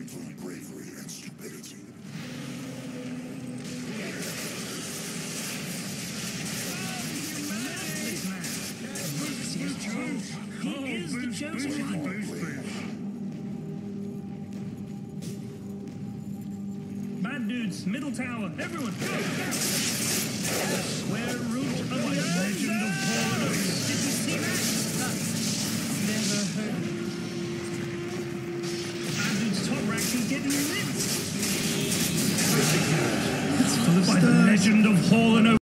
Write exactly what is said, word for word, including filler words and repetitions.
between bravery and stupidity. He is the chosen one. Bad dudes, middle tower, everyone, go! Square root of the legend of Paul. Did you see that? Never heard of it. Bad dude's top rack is getting ripped. By the legend of Hall and